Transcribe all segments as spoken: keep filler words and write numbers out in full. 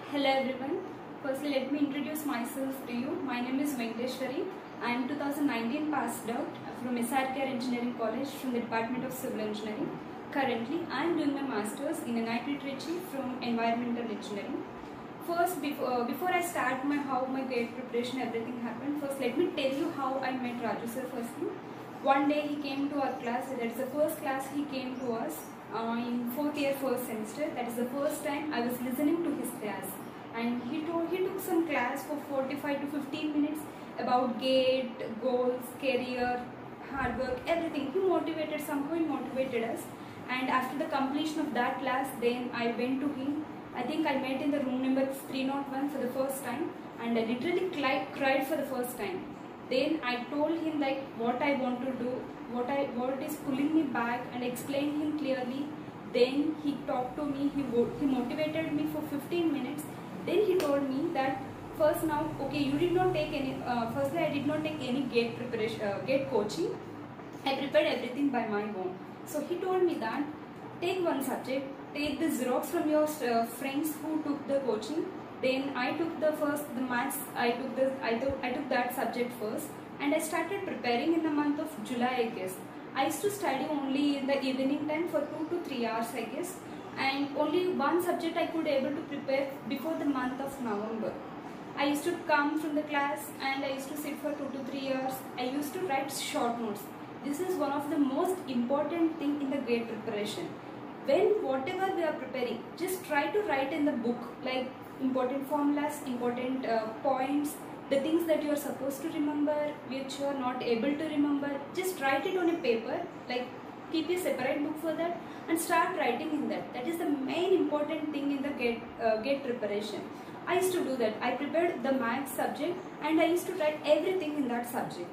Hello everyone. Firstly, let me introduce myself to you. My name is Venkateshwari. I am two thousand nineteen passed out from S R K R E C Engineering College from the Department of Civil Engineering. Currently, I am doing my Masters in N I T Trichy from Environmental Engineering. First, before, uh, before I start my how my gate preparation, everything happened. First, let me tell you how I met Raju sir firstly. One day he came to our class. That is the first class he came to us uh, in fourth year, first semester. That is the first time I was listening to his class. And he told he took some class for forty-five to fifteen minutes about gate, goals, career, hard work, everything. He motivated, somehow he motivated us. And after the completion of that class, then I went to him. I think I met in the room number three oh one for the first time, and I literally cried for the first time. Then I told him like what I want to do, what I what is pulling me back, and explained him clearly. Then he talked to me. He he motivated me for fifteen minutes. Then he told me that first now, okay, you did not take any, uh, firstly I did not take any gate preparation, uh, gate coaching. I prepared everything by my own. So he told me that take one subject, take the Xerox from your uh, friends who took the coaching. Then I took the first, the maths, I took the, I took, I took that subject first, and I started preparing in the month of July, I guess. I used to study only in the evening time for two to three hours, I guess. And only one subject I could able to prepare before the month of November. I used to come from the class and I used to sit for two to three hours. I used to write short notes. This is one of the most important thing in the gate preparation. When whatever we are preparing, just try to write in the book like important formulas, important uh, points, the things that you are supposed to remember, which you are not able to remember. Just write it on a paper, like keep a separate book for that and start writing in that. That is the main important thing in the gate, uh, gate preparation. I used to do that. I prepared the maths subject and I used to write everything in that subject.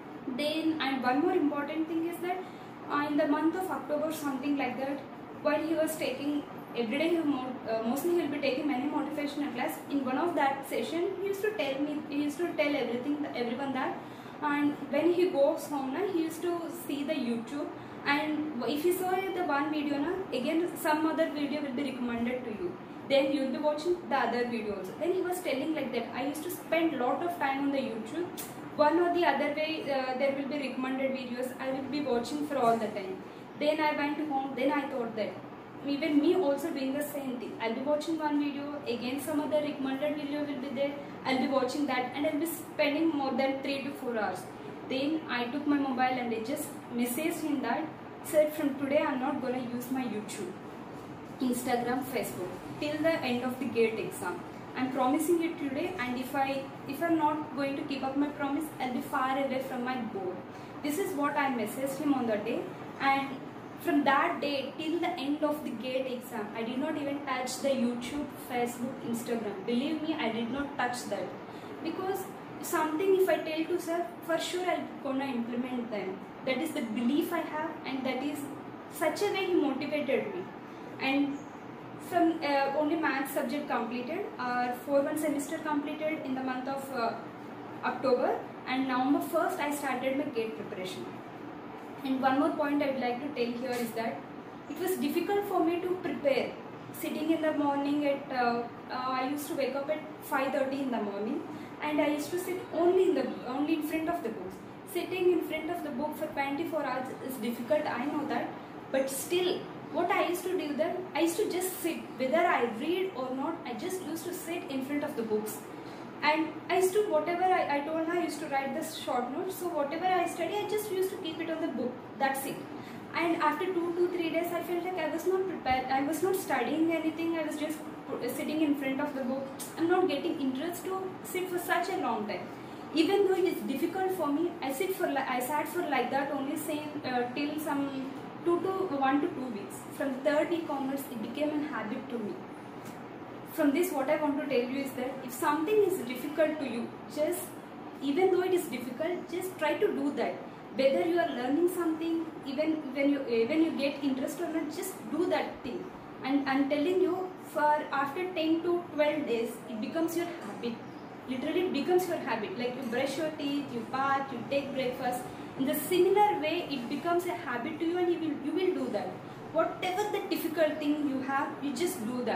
Then, and one more important thing is that uh, in the month of October, something like that, while he was taking, every day he mo uh, mostly he will be taking many motivational class. In one of that session, he used to tell me, he used to tell everything, everyone that, and when he goes home, na, he used to see the YouTube. And if you saw the one video, na, again some other video will be recommended to you. Then you will be watching the other video also. Then he was telling like that, I used to spend lot of time on the YouTube. One or the other way, uh, there will be recommended videos. I will be watching for all the time. Then I went home. Then I thought that even me also doing the same thing. I'll be watching one video. Again some other recommended video will be there. I'll be watching that and I'll be spending more than three to four hours. Then I took my mobile and I just messaged him that, said from today I'm not going to use my YouTube, Instagram, Facebook till the end of the gate exam. I'm promising it today, and if I if I'm not going to keep up my promise, I'll be far away from my goal. This is what I messaged him on the day, and from that day till the end of the gate exam, I did not even touch the YouTube, Facebook, Instagram. Believe me, I did not touch that, because something if I tell to sir, for sure I'm gonna implement them. That is the belief I have, and that is such a way he motivated me. And from uh, only maths subject completed, our four one semester completed in the month of uh, October, and November first I started my gate preparation. And one more point I would like to tell here is that it was difficult for me to prepare. Sitting in the morning at, uh, uh, I used to wake up at five thirty in the morning, and I used to sit only in the only in front of the books. Sitting in front of the book for twenty-four hours is difficult, I know that, but still what I used to do then, I used to just sit, whether I read or not, I just used to sit in front of the books. And I used to, whatever I, I told her, I used to write the short notes, so whatever I study, I just used to keep it on the book, that's it. And after two to three days, I felt like I was not prepared, I was not studying anything, I was just sitting in front of the book. I'm not getting interest to sit for such a long time. Even though it is difficult for me, I sit for I sat for like that only same uh, till some two to one to two weeks. From third week onwards, it became a habit to me. From this, what I want to tell you is that if something is difficult to you, just even though it is difficult, just try to do that. Whether you are learning something, even when you when you get interest or not, just do that thing. And I'm telling you, for after ten to twelve days, it becomes your habit. Literally, it becomes your habit. Like you brush your teeth, you bath, you take breakfast. In the similar way, it becomes a habit to you, and you will you will do that. Whatever the difficult thing you have, you just do that.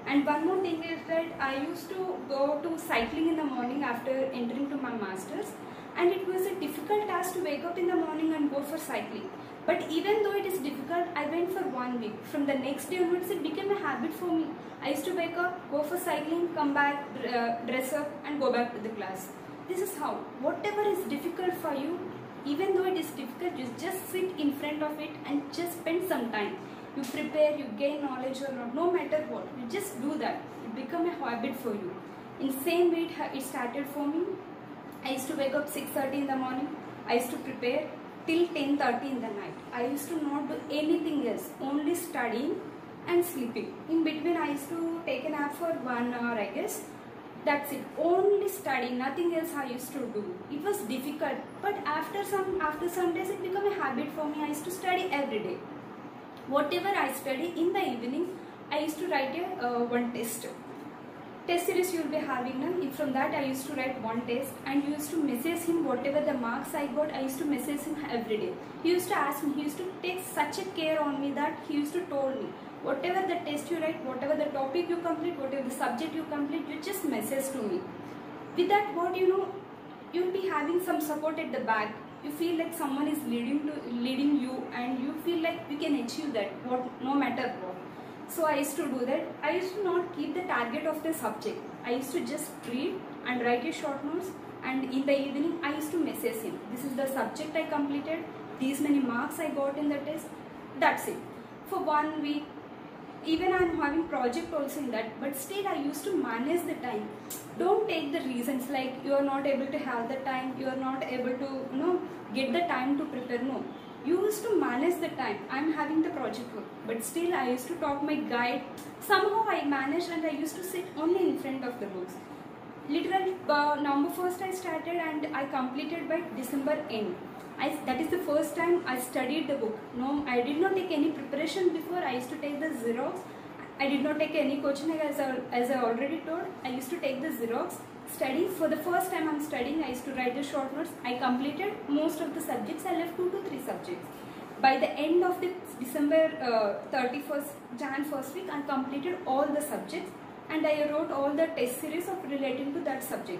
And one more thing is that I used to go to cycling in the morning after entering to my masters, and it was a difficult task to wake up in the morning and go for cycling. But even though it is difficult, I went for one week. From the next day onwards, it became a habit for me. I used to wake up, go for cycling, come back, uh, dress up and go back to the class. This is how. Whatever is difficult for you, even though it is difficult, you just sit in front of it and just spend some time. You prepare, you gain knowledge or not, no matter what. You just do that. It become a habit for you. In the same way it started for me. I used to wake up six thirty in the morning. I used to prepare till ten thirty in the night. I used to not do anything else, only studying and sleeping. In between I used to take a nap for one hour I guess. That's it. Only study, nothing else I used to do. It was difficult, but after some after some days it became a habit for me. I used to study every day. Whatever I study in the evening, I used to write a uh, one test. Test series you will be having now. From that I used to write one test and used to message him whatever the marks I got. I used to message him every day. He used to ask me, he used to take such a care on me that he used to told me, whatever the test you write, whatever the topic you complete, whatever the subject you complete, you just message to me. With that, what you know, you will be having some support at the back. You feel like someone is leading to leading you, and you feel like you can achieve that, what no matter what. So I used to do that. I used to not keep the target of the subject. I used to just read and write a short notes, and in the evening I used to message him. This is the subject I completed. These many marks I got in the test. That's it. For one week, even I am having project also in that, but still I used to manage the time. Don't take the reasons like you are not able to have the time, you are not able to you know get the time to prepare. No. You used to manage the time. I am having the project work, but still I used to talk my guide. Somehow I managed, and I used to sit only in front of the books. Literally, uh, November first I started and I completed by December end. I, that is the first time I studied the book. No, I did not take any preparation before. I used to take the Xerox. I did not take any coaching as I, as I already told. I used to take the Xerox, study. For the first time I am studying, I used to write the short notes. I completed most of the subjects. I left two to three subjects. By the end of the December uh, thirty-first, Jan first week, I completed all the subjects, and I wrote all the test series of relating to that subject.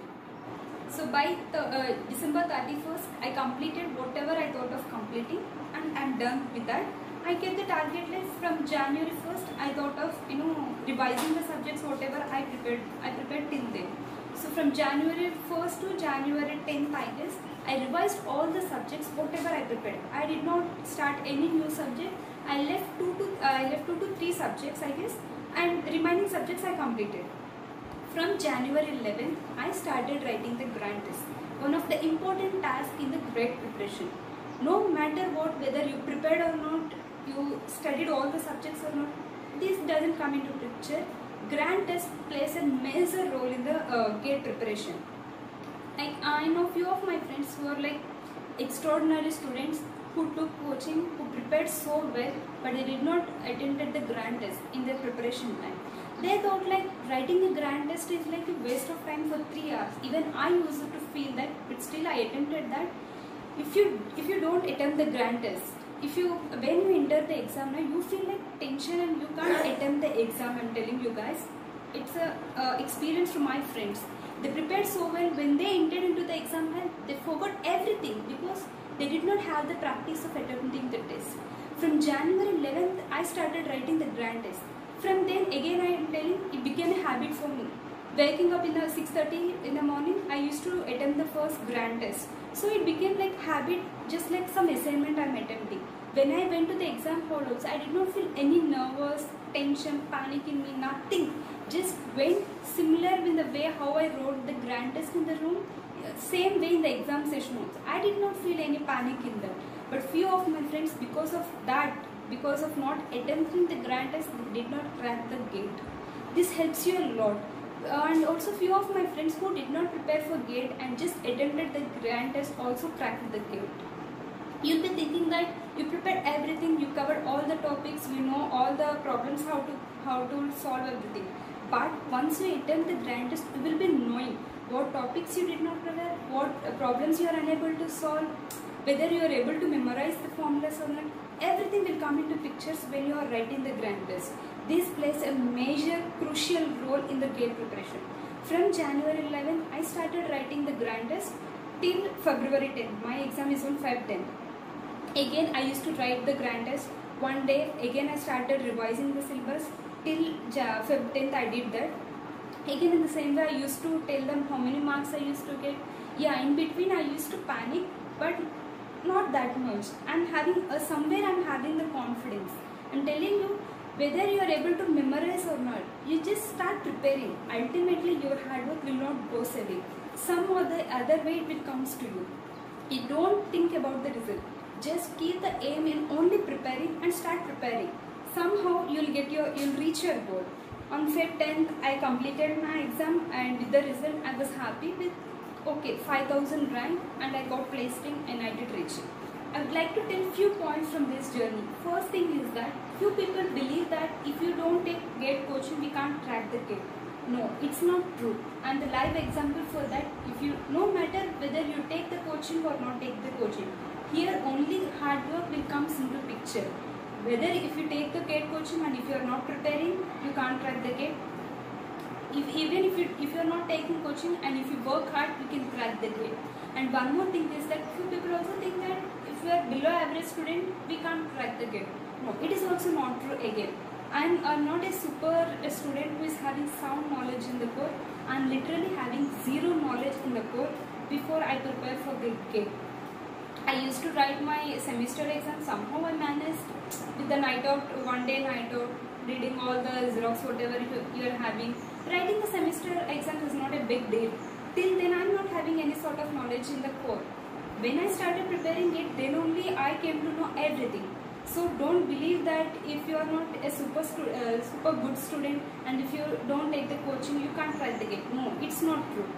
So by the, uh, December thirty-first, I completed whatever I thought of completing, and I am done with that. I kept the target list. From January first, I thought of you know revising the subjects whatever I prepared. I prepared till then. So from January first to January tenth, I guess, I revised all the subjects whatever I prepared. I did not start any new subject. I left two to uh, I left two to three subjects, I guess, and remaining subjects I completed. From January eleventh, I started writing the grant test. One of the important tasks in the grade preparation. No matter what, whether you prepared or not, you studied all the subjects or not, this doesn't come into picture. Grant test plays a major role in the uh, gate preparation. Like I know few of my friends who are like extraordinary students who took coaching, who prepared so well, but they did not attend the grant test in their preparation time. They thought like writing a grant test is like a waste of time for three hours. Even I used to feel that, but still I attempted that. If you if you don't attempt the grant test, if you when you enter the exam now, you feel like tension and you can't attempt the exam. I'm telling you guys, it's a uh, experience from my friends. They prepared so well. When they entered into the exam hall, they forgot everything because they did not have the practice of attempting the test. From January eleventh, I started writing the grant test. From then again, I am telling, it became a habit for me. Waking up in the six thirty in the morning, I used to attempt the first grant test. So it became like habit, just like some assignment I am attempting. When I went to the exam hall also, I did not feel any nervous, tension, panic in me, nothing. Just went similar in the way how I wrote the grant test in the room, same way in the exam session also. I did not feel any panic in that. But few of my friends, because of that, because of not attempting the grant test, they did not crack the gate. This helps you a lot. And also few of my friends who did not prepare for gate and just attempted the grant test also cracked the gate. You'll be thinking that you prepared everything, you covered all the topics, you know all the problems, how to how to solve everything. But once you attempt the grant test, you will be knowing what topics you did not prepare, what problems you are unable to solve, whether you are able to memorize the formulas or not. Everything will come into pictures when you are writing the grant test. This plays a major crucial role in the gate preparation. From January eleventh, I started writing the grand test till February tenth. My exam is on February tenth. Again, I used to write the grand test. One day, again I started revising the syllabus till February tenth. I did that. Again, in the same way, I used to tell them how many marks I used to get. Yeah, in between I used to panic, but not that much. I'm having uh, somewhere I'm having the confidence. I'm telling you, whether you are able to memorize or not, you just start preparing. Ultimately, your hard work will not go away. Some or the other way it will comes to you. You don't think about the result. Just keep the aim in only preparing and start preparing. Somehow you'll get your you'll reach your goal. On February tenth, I completed my exam, and with the result, I was happy with okay five thousand rank, and I got placed in N I T Trichy. I would like to tell few points from this journey. First thing is that few people believe that if you don't take gate coaching, we can't crack the gate. No, it's not true. And the live example for that, if you no matter whether you take the coaching or not take the coaching, here only hard work will comes into picture. Whether if you take the gate coaching and if you are not preparing, you can't crack the gate. If even if you if you are not taking coaching and if you work hard, you can crack the gate. And one more thing is that few people also think that if you are below average student, we can't crack the gate. No, it is also not true again. I am uh, not a super a student who is having sound knowledge in the core. I am literally having zero knowledge in the core before I prepare for the gate. I used to write my semester exam. Somehow I managed with the night out, one day night out, reading all the Xerox, whatever you are having. Writing the semester exam is not a big deal. Till then I am not having any sort of knowledge in the core. When I started preparing it, then only I came to know everything. So don't believe that if you are not a super uh, super good student and if you don't take the coaching, you can't crack the gate. No, it's not true.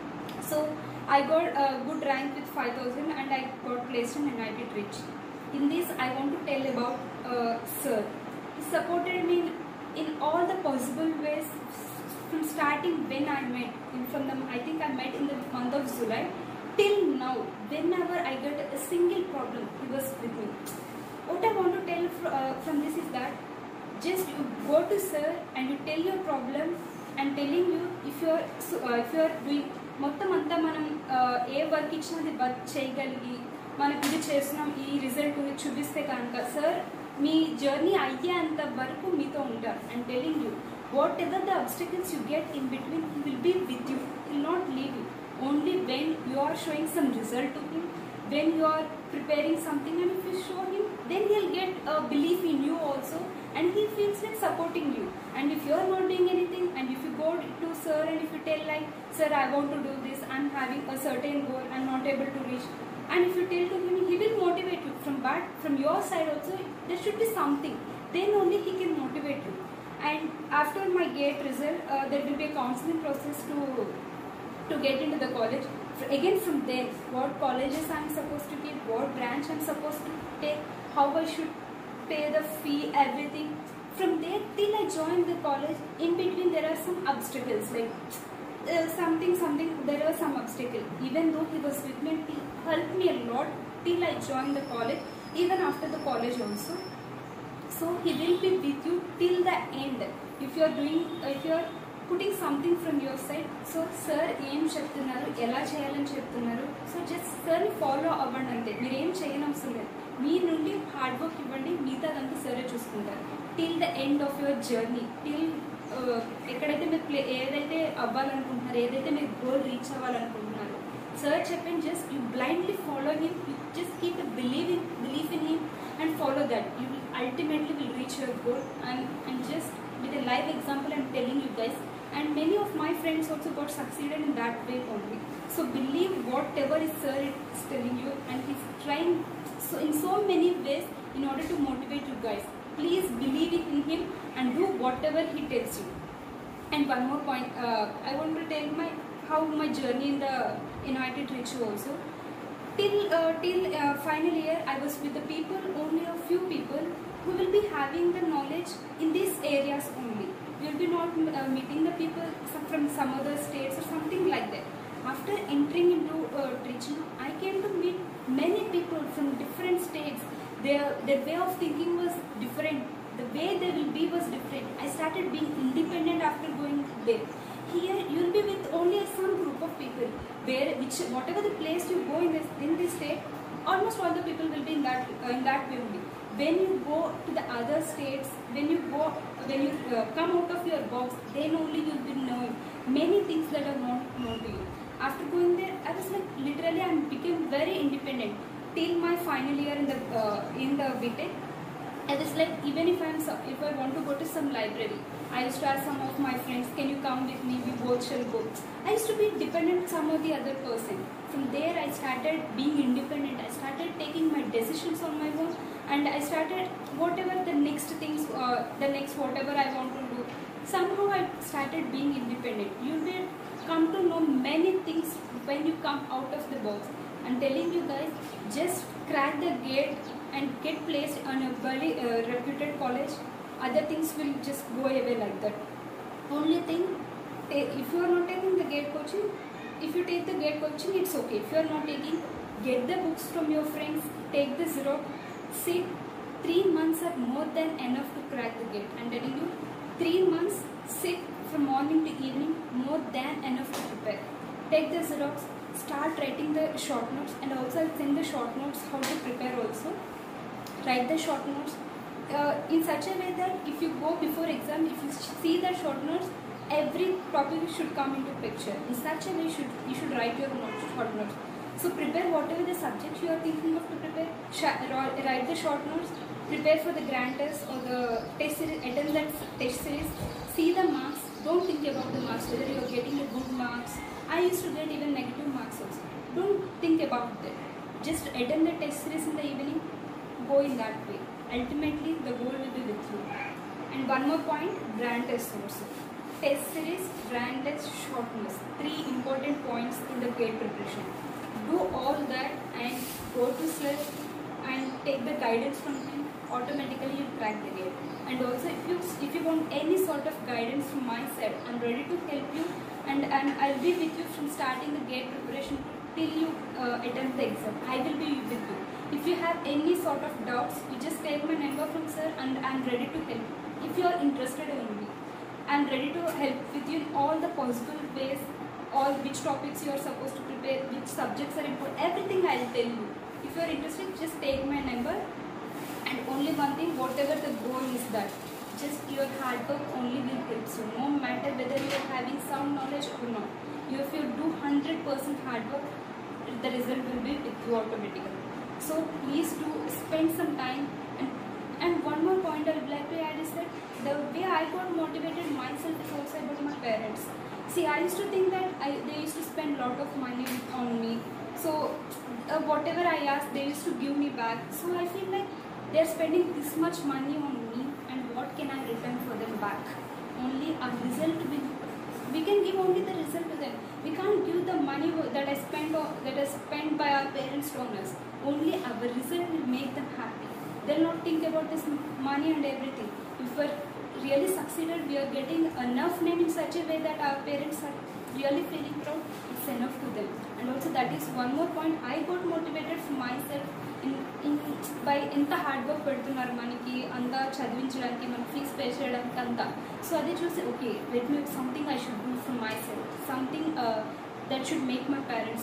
So I got a good rank with five thousand and I got placed in N I T Trichy. In this, I want to tell about uh, Sir. He supported me in all the possible ways from starting when I met. From the, I think I met in the month of July till now. Whenever I get a single problem, he was with me. What I want to tell uh, from this is that just you go to Sir and you tell your problem and telling you if you are uh, if you are doing మొత్తం అంతా మనం ఏ work ఇచ్చినా అది work చేయగలిగి మనకి ఇది చేస్తున్నాం ఈ result చూపిస్తే కనుక సార్ మీ జర్నీ అయ్యేంత వరకు మీతో ఉంటారు and telling you whatever the obstacles you get in between he will be with you will not leave you only when you are showing some result to him when you are preparing something and if you show him, then he'll get a belief in you also and he feels like supporting you. And if you are not doing anything and if you go to Sir and if you tell like, Sir, I want to do this, I'm having a certain goal, I'm not able to reach, and if you tell to him, he will motivate you. From but from your side also, there should be something, then only he can motivate you. And after my gate result, uh, there will be a counseling process to to get into the college. Again from there, what colleges I am supposed to get, what branch I am supposed to take, how I should pay the fee, everything. From there till I joined the college, in between there are some obstacles like uh, something, something, there was some obstacle. Even though he was with me, he helped me a lot till I joined the college, even after the college also. So he will be with you till the end. If you are doing, if you are putting something from your side, so sir ఏం చెప్తున్నారు, ఎలా చేయాలని చెప్తున్నారు, so just సార్ని follow అవ్వండి అంతే. మీరు ఏం చేయని అవసరం లేదు, మీ నుండి హార్డ్ వర్క్ ఇవ్వండి, మిగతాదంతా సరే చూసుకుంటారు till the end of your journey. Till ఎక్కడైతే మీరు ప్లే ఏదైతే అవ్వాలనుకుంటున్నారు, ఏదైతే మీరు గోల్ రీచ్ అవ్వాలనుకుంటున్నారు, సార్ చెప్పండి, just you blindly follow him, you just keep a believe in believe in him and follow that. You will ultimately will reach your goal. and and just with a live example I'm telling you guys, and many of my friends also got succeeded in that way only. So believe whatever is sir is telling you, and he's trying so in so many ways in order to motivate you guys. Please believe in him and do whatever he tells you. And one more point, uh, I want to tell my how my journey in the N I T Trichy also. Till uh, till uh, final year, I was with the people, only a few people who will be having the knowledge in these areas only. We will be not uh, meeting the people from some other states or something like that. After entering into uh, Trichy, I came to meet many people from different states. Their their way of thinking was different. The way they will be was different. I started being independent after going there. Here you will be with only some group of people, where which whatever the place you go in this in this state, almost all the people will be in that uh, in that way only. When you go to the other states, when you go when you uh, come out of your box, then only you will be knowing many things that are not known to you. After going there, I was like literally I became very independent till my final year in the uh, in the B Tech. I was like, even if I'm if I want to go to some library, I used to ask some of my friends, can you come with me? We both shall go. I used to be dependent on some of the other person. From there, I started being independent. I started taking my decisions on my own, and I started whatever the next things, uh, the next whatever I want to do. Somehow I started being independent. You will come to know many things when you come out of the box. I'm telling you guys, just crack the gate and get placed on a very uh, reputed college. Other things will just go away like that. Only thing, if you are not taking the gate coaching, if you take the gate coaching, it's okay. If you are not taking, get the books from your friends, take the Xerox, sit. Three months are more than enough to crack the gate. I'm telling you, three months, sit from morning to evening, more than enough to prepare. Take the Xerox, start writing the short notes, and also I'll send the short notes how to prepare also. Write the short notes uh, in such a way that if you go before exam, if you see the short notes, every topic should come into picture. In such a way, you should you should write your notes, short notes. So prepare whatever the subject you are thinking of to prepare. Write the short notes. Prepare for the grand test or the test series. Attend that test series. See the marks. Don't think about the marks, whether you are getting a good marks. I used to get even negative marks also. Don't think about that. Just attend the test series in the evening. Go in that way. Ultimately, the goal will be with you. And one more point, grand test also. Test series, grand test, short notes. Three important points in the gate preparation. Do all that and go to sir and take the guidance from him. Automatically, you crack the gate. And also, if you if you want any sort of guidance from my side, I'm ready to help you. And, and I'll be with you from starting the gate preparation till you uh, attend the exam. I will be with you. If you have any sort of doubts, you just take my number from sir and I'm ready to help. If you are interested in me, I'm ready to help with you in all the possible ways, all which topics you are supposed to prepare, which subjects are important, everything I'll tell you. If you are interested, just take my number. And only one thing, whatever the goal is that, just your hard work only will help you. No matter whether you are having some knowledge or not. You, if you do one hundred percent hard work, the result will be with you automatically. So please do spend some time. And, and one more point I would like to add is that the way I got motivated myself is also about my parents. See, I used to think that I, they used to spend a lot of money on me. So uh, whatever I asked, they used to give me back. So I feel like they are spending this much money on me, and what can I return for them back? Only a result will. We can give only the result to them. We can't give the money that I spent that I spent by our parents on us. Only our result will make them happy. They'll not think about this money and everything. If we're really succeeded, we are getting enough name in such a way that our parents are really feeling proud. It's enough to them. And also that is one more point. I got motivated for myself in in by ఎంత hard work పెడుతున్నారు మనకి అంతా చదివించడానికి మన fees pay చేయడానికి అంతా. So అది చూసి okay let me something I should do for myself, something that should make my parents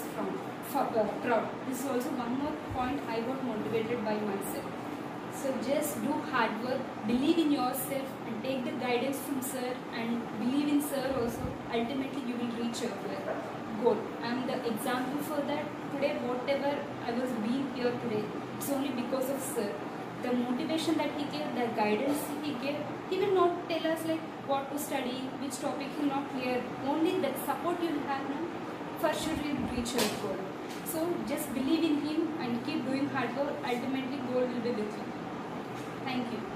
proud. This is also one more point I got motivated by myself. So just do hard work, believe in yourself and take the guidance from sir and believe in sir also. Ultimately you will reach your goal. I am the example for that. Today whatever I was being here today, it's only because of sir. The motivation that he gave, the guidance he gave, he will not tell us like what to study, which topic he will not clear. Only that support you will have now, for sure you will reach your goal. So just believe in him and keep doing hard work. Ultimately goal will be with you. Thank you.